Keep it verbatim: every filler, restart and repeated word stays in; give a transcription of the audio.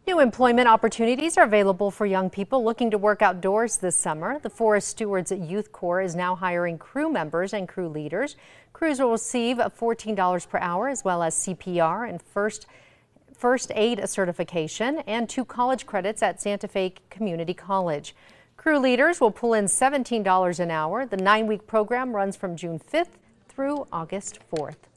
New employment opportunities are available for young people looking to work outdoors this summer. The Forest Stewards Youth Corps is now hiring crew members and crew leaders. Crews will receive fourteen dollars per hour, as well as C P R and first first aid certification and two college credits at Santa Fe Community College. Crew leaders will pull in seventeen dollars an hour. The nine-week program runs from June fifth through August fourth.